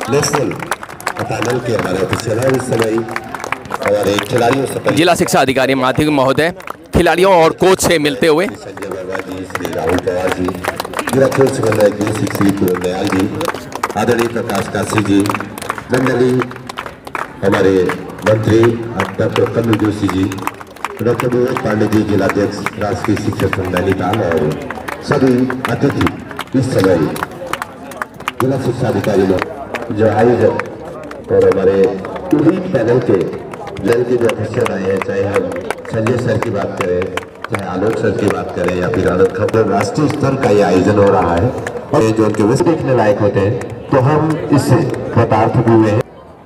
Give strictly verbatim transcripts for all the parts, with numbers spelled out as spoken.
National panel के हमारे officer हैं इस समय हमारे खिलाड़ियों से जिला शिक्षा अधिकारी माध्यमिक महोदय खिलाड़ियों और कोच से मिलते हुए संजय वर्मा जी, श्री राहुल पवार जी, जिला खेल समन्वय श्री पूरन दयाल जी, आदरणीय प्रकाश काशी जी, मंडली हमारे मंत्री डॉक्टर कमल जोशी जी, डॉक्टर विवेक पांडे जी, जिलाध्यक्ष राष्ट्रीय शिक्षक संघ नैनीताल और सभी अतिथि इस समय जिला शिक्षा अधिकारी जो आयोजक और हमारे टूरिस्ट पैनल के लड़के जो ऑफिसर आए हैं, चाहे हम संजय सर की बात करें, चाहे आलोक सर की बात करें या फिर आनंद खबर, राष्ट्रीय स्तर का ये आयोजन हो रहा है और ये जो उनके विश्व देखने लायक होते हैं तो हम इससे कृतार्थ भी हुए हैं।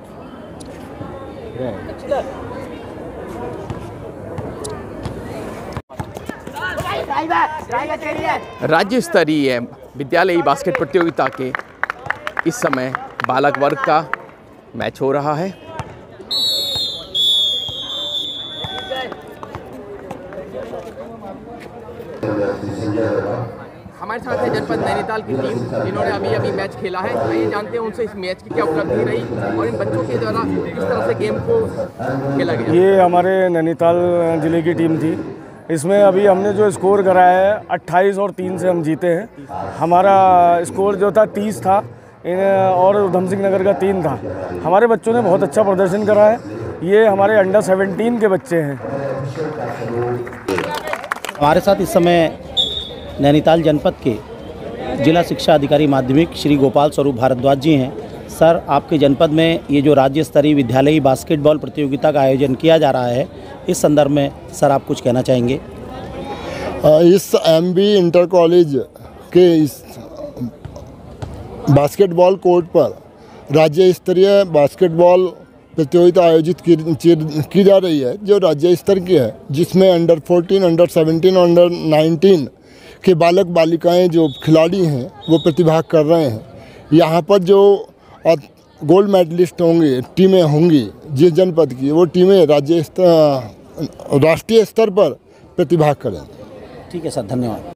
राज्य स्तरीय विद्यालयी बास्केट प्रतियोगिता के इस समय बालक वर्ग का मैच हो रहा है। हमारे साथ है जनपद नैनीताल की टीम जिन्होंने अभी अभी मैच खेला है। आइए जानते हैं उनसे इस मैच की क्या उपलब्धि रही और इन बच्चों के द्वारा किस तरह से गेम को खेला गया। ये हमारे नैनीताल जिले की टीम थी। इसमें अभी हमने जो स्कोर कराया है अट्ठाईस और तीन से हम जीते हैं। हमारा स्कोर जो था तीस था और उधम सिंह नगर का तीन था। हमारे बच्चों ने बहुत अच्छा प्रदर्शन करा है। ये हमारे अंडर सेवेंटीन के बच्चे हैं। हमारे साथ इस समय नैनीताल जनपद के जिला शिक्षा अधिकारी माध्यमिक श्री गोपाल स्वरूप भारद्वाज जी हैं। सर, आपके जनपद में ये जो राज्य स्तरीय विद्यालयी बास्केटबॉल प्रतियोगिता का आयोजन किया जा रहा है, इस संदर्भ में सर आप कुछ कहना चाहेंगे? इस एम बी इंटर कॉलेज के इस बास्केटबॉल कोर्ट पर राज्य स्तरीय बास्केटबॉल प्रतियोगिता आयोजित की, की जा रही है जो राज्य स्तर की है, जिसमें अंडर फोर्टीन, अंडर सेवेंटीन और अंडर नाइनटीन के बालक बालिकाएं जो खिलाड़ी हैं वो प्रतिभाग कर रहे हैं। यहाँ पर जो गोल्ड मेडलिस्ट होंगे, टीमें होंगी जिस जनपद की, वो टीमें राज्य स्तर राष्ट्रीय स्तर पर प्रतिभाग करेंगे। ठीक है सर, धन्यवाद।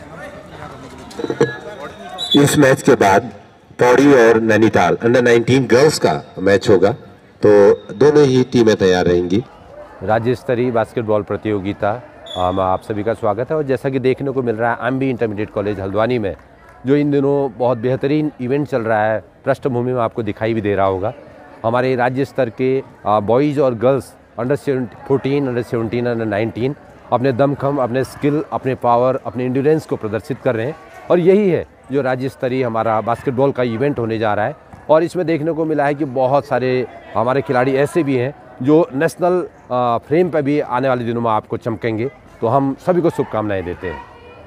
इस मैच के बाद पौड़ी और नैनीताल अंडर नाइनटीन गर्ल्स का मैच होगा, तो दोनों ही टीमें तैयार रहेंगी। राज्य स्तरीय बास्केटबॉल प्रतियोगिता में आप सभी का स्वागत है। और जैसा कि देखने को मिल रहा है M B intermediate college Haldwani में जो इन दिनों बहुत बेहतरीन इवेंट चल रहा है, पृष्ठभूमि में आपको दिखाई भी दे रहा होगा। हमारे राज्य स्तर के बॉयज़ और girls under fourteen, under seventeen, under nineteen अपने दमखम, अपने स्किल, अपने पावर, अपने इंड्योरेंस को प्रदर्शित कर रहे हैं। और यही है जो राज्य स्तरीय हमारा बास्केटबॉल का इवेंट होने जा रहा है। और इसमें देखने को मिला है कि बहुत सारे हमारे खिलाड़ी ऐसे भी हैं जो नेशनल फ्रेम पर भी आने वाले दिनों में आपको चमकेंगे। तो हम सभी को शुभकामनाएं देते हैं।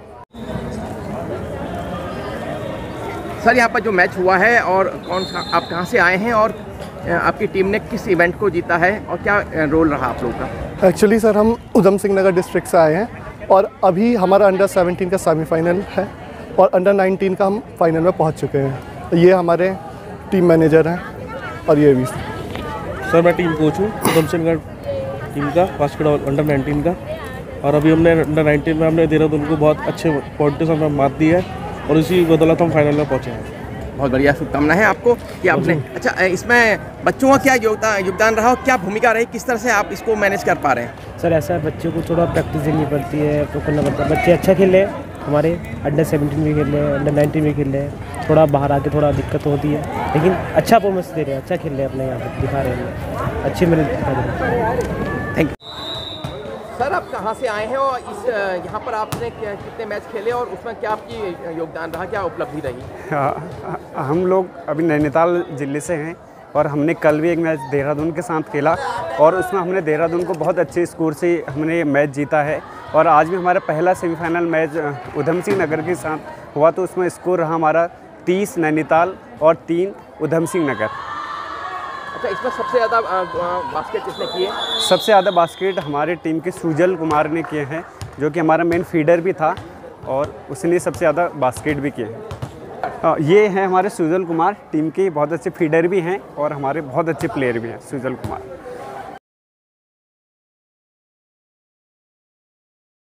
सर, यहाँ पर जो मैच हुआ है और कौन सा, आप कहाँ से आए हैं और आपकी टीम ने किस इवेंट को जीता है और क्या रोल रहा आप लोगों का? एक्चुअली सर, हम उधम सिंह नगर डिस्ट्रिक्ट से आए हैं और अभी हमारा अंडर सेवेंटीन का सेमीफाइनल है और अंडर नाइनटीन का हम फाइनल में पहुँच चुके हैं। ये हमारे टीम मैनेजर हैं और ये भी सर, मैं टीम कोच हूँ उधम सिंह नगर टीम का बास्केटबॉल अंडर नाइनटीन का। और अभी हमने अंडर नाइनटीन में हमने देहरादून को बहुत अच्छे पॉइंट से हमें मात दी है और इसी बदौलत हम फाइनल में पहुँचे हैं। बहुत बढ़िया, शुभकामनाएं हैं आपको कि आपने। अच्छा, इसमें बच्चों का क्या योगदान योगदान रहा और क्या भूमिका रही, किस तरह से आप इसको मैनेज कर पा रहे हैं? सर, ऐसा है बच्चों को थोड़ा प्रैक्टिस देनी पड़ती है, तो करना पड़ता है। बच्चे अच्छा खेल रहे हैं, हमारे अंडर सेवेंटीन भी खेल रहे हैं, अंडर नाइनटीन भी खेल रहे हैं। थोड़ा बाहर आके थोड़ा दिक्कत होती है, लेकिन अच्छा परफॉर्मेंस दे रहे हैं, अच्छा खेल रहे हैं, अपने यहाँ पर दिखा रहे हैं, अच्छी मेहनत दिखा रहे हैं। Thank you. सर, आप कहाँ से आए हैं और इस यहाँ पर आपने कितने मैच खेले और उसमें क्या आपकी योगदान रहा, क्या उपलब्धि रही? हाँ, हम लोग अभी नैनीताल ज़िले से हैं और हमने कल भी एक मैच देहरादून के साथ खेला और उसमें हमने देहरादून को बहुत अच्छे स्कोर से हमने ये मैच जीता है। और आज भी हमारा पहला सेमीफाइनल मैच उधम सिंह नगर के साथ हुआ, तो उसमें स्कोर रहा हमारा तीस नैनीताल और तीन उधम सिंह नगर। अच्छा, इसमें सबसे ज़्यादा बास्केट किसने किए? सबसे ज़्यादा बास्केट हमारे टीम के सुजल कुमार ने किए हैं, जो कि हमारा मेन फीडर भी था और उसने सबसे ज़्यादा बास्केट भी किए हैं। ये हैं हमारे सुजल कुमार, टीम के बहुत अच्छे फीडर भी हैं और हमारे बहुत अच्छे प्लेयर भी हैं सुजल कुमार।